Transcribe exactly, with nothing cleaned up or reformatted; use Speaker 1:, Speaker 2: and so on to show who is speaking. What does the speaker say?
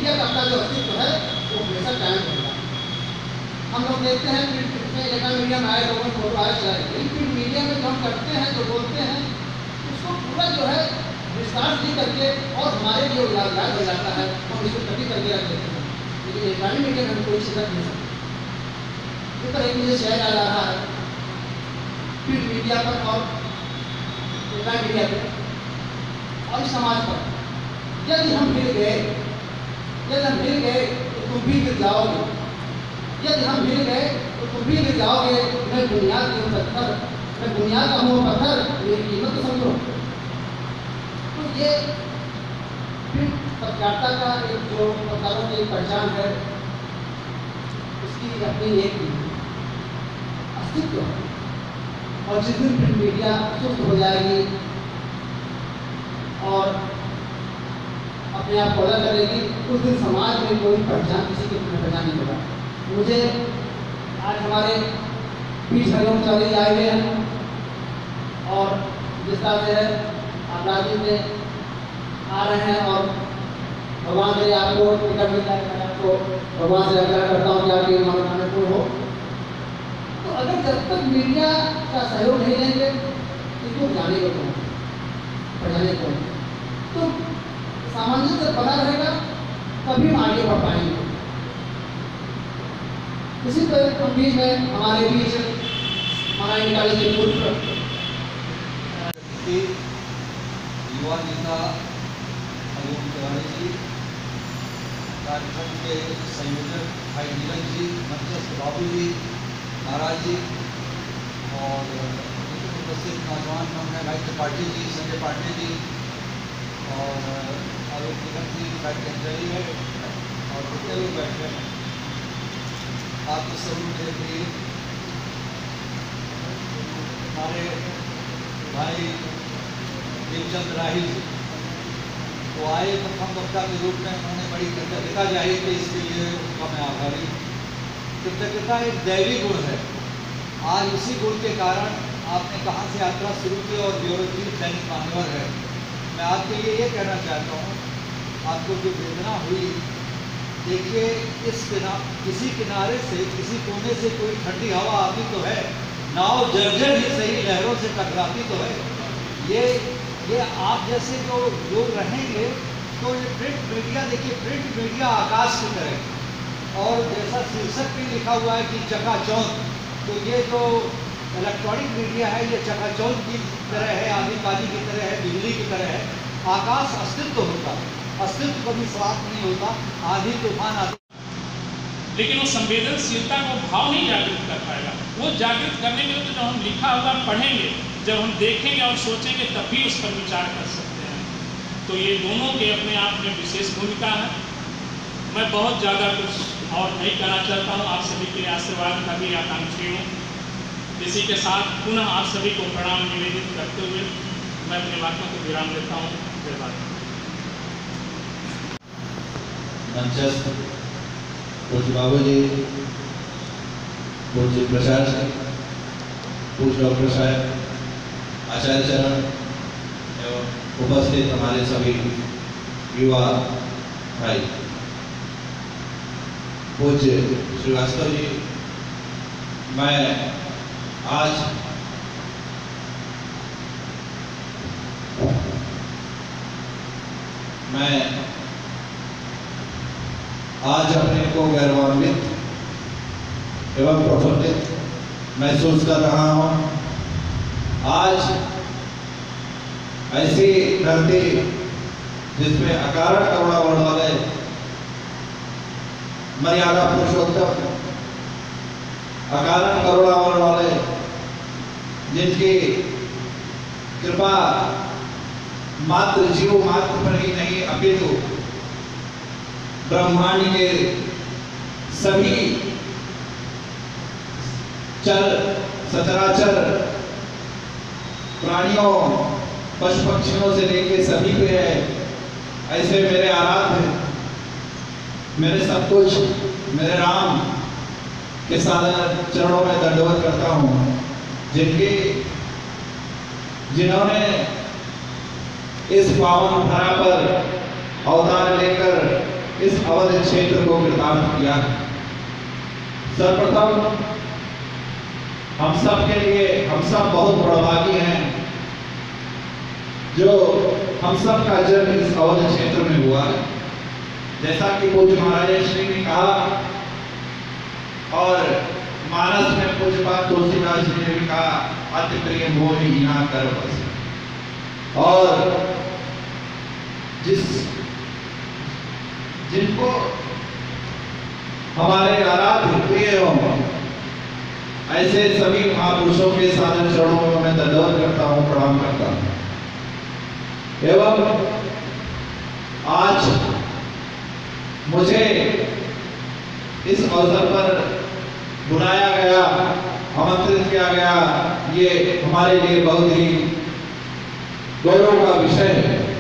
Speaker 1: Media का अपना जो अस्तित्व है वो हमेशा कायम रहेगा। हम लोग देखते हैं प्रिंट में इलेक्ट्रॉनिक मीडिया में आए लोगों फोटो आए चला रहे हैं, प्रिंट मीडिया में जो हम करते हैं जो बोलते हैं उसको पूरा जो है विस्तार से करके और हमारे लिए यादगार हो जाता है, हम इसको कभी करके रख देते हैं। लेकिन इलेक्ट्रॉनिक मीडिया में हम कोई चीज़ रख नहीं सकते। इस पर एक मुझे शेयर आ रहा है प्रिंट मीडिया पर और इलेक्ट्रॉनिक मीडिया पर और समाज पर। यदि हम मिल गए यदि हम मिल गए तो तुम भी गिर जाओगे, यदि हम मिल गए तो तुम भी गिर जाओगे। मैं बुनियाद की पत्थर मैं बुनियाद का हूँ पत्थर, मेरी कीमत तो समझो। तो ये पत्रकारिता का एक जो पत्रकारों की पहचान है उसकी अपनी एक अस्तित्व है। और जिस दिन प्रिंट मीडिया सुस्त हो जाएगी और अपने आप को अलग करेगी उस दिन समाज में कोई पहचान किसी की पहचान नहीं होगा। मुझे आज हमारे बीच हरिओम चौधरी आए हुए हैं और जिस तरह से है आप राजीव में आ रहे हैं और भगवान से आपको टिकट मिलता है, मैं आपको भगवान से आग्रह करता हूँ कि आपकी मनोकामना पूर्ण हो। तो अगर जब तक मीडिया का सहयोग नहीं लेंगे तो जाने को कौन पढ़ाने को तो सामंजस्य बना रहेगा तभी हम आगे बढ़ पाएंगे। इसी तरह हम बीच में हमारे बीच हमारा निकाले के पुत्र
Speaker 2: युवा नेता हरिओम तिवारी जी, कार्यक्रम के संयोजक भाई नीरज जी, मंचस्थ बाबू जी, महाराज जी और उपस्थित नौजवान है भाई त्रिपाठी जी, संजय पांडे जी और आलोक निगम जी बैठे अंजलि है और कितने लोग बैठे हैं। आप इस सभी मेरे प्रिय हमारे भाई भीमचंद राही जी वो आए प्रथम वक्ता के रूप में, उन्होंने बड़ी कृतज्ञता जाहिर की, इसके लिए उनका मैं आभारी। कृतज्ञता एक दैवी गुण है। आज उसी गुण के कारण आपने कहाँ से यात्रा शुरू की और ब्यूरो चीफ दैनिक मान्यवर है। मैं आपके लिए ये कहना चाहता हूँ, आपको जो वेदना हुई, देखिए इस किनारे किसी किनारे से किसी कोने से कोई ठंडी हवा आती तो है, नाव जर्जर ही सही लहरों से टकराती तो है। ये ये आप जैसे जो लोग रहेंगे तो ये प्रिंट मीडिया, देखिए प्रिंट मीडिया आकाश की तरह और जैसा शीर्षक भी लिखा हुआ है कि चकाचौंध, तो ये जो इलेक्ट्रॉनिक मीडिया है ये चकाचौंध की तरह है, आंधिबाजी की तरह है, बिजली की तरह है। आकाश अस्तित्व होता है, अस्तित्व कभी समाप्त नहीं होता, आंधी तूफान आती,
Speaker 3: लेकिन वो संवेदनशीलता को भाव नहीं जागृत कर पाएगा। वो जागृत करने के लिए तो जब हम लिखा हुआ पढ़ेंगे, जब हम देखेंगे और सोचेंगे तब भी उस पर विचार कर सकते हैं। तो ये दोनों के अपने आप में विशेष भूमिका है। मैं बहुत ज़्यादा कुछ और नहीं कहना चाहता हूँ, आप सभी के आशीर्वाद का भी आकांक्षी हूँ। इसी के साथ पुनः आप सभी को प्रणाम निवेदित करते हुए मैं अपनी बातों को विराम देता हूँ। धन्यवाद।
Speaker 4: मंचस्थ पूज्य बाबू जी, पूज्य प्रशासक, पूज्य डॉक्टर साहब, आचार्य चरण एवं उपस्थित हमारे सभी युवा भाई, पूज्य श्रीवास्तव जी, मैं आज मैं आज अपने को गौरवान्वित एवं प्रफुल्लित महसूस कर रहा हूँ। आज ऐसी धरती जिसमें अकारण करुणा वर्ण वाले मर्यादा पुरुषोत्तम, अकारण करुणा वर्ण वाले जिनकी कृपा मात्र जीव मात्र पर ही नहीं अपितु ब्रह्मांड के सभी चल सचराचर प्राणियों पशु पक्षियों से लेके सभी पे है। ऐसे मेरे आराध्य, मेरे सब कुछ, मेरे राम के साधन चरणों में दंडवत करता हूँ, जिनके जिन्होंने इस पावन धरा पर अवतार लेकर इस अवध क्षेत्र को कृतार्थ किया है। सर्वप्रथम हम सब के लिए हम सब बहुत बड़भागी हैं जो हम सब का जन्म इस अवध क्षेत्र में हुआ है। जैसा कि पूज्य महाराज श्री ने कहा और मानस में पूज्यपाद तुलसीदास जी ने भी कहा, अति प्रिय मोहि यहाँ कर बस। और जिस जिनको हमारे आराध्य प्रिय हों ऐसे सभी महापुरुषों के साधन चरणों में मैं दंडवत करता हूं, प्रणाम करता हूं। एवं आज मुझे इस अवसर पर बुलाया गया, आमंत्रित किया गया, ये हमारे लिए बहुत ही गौरव का विषय है।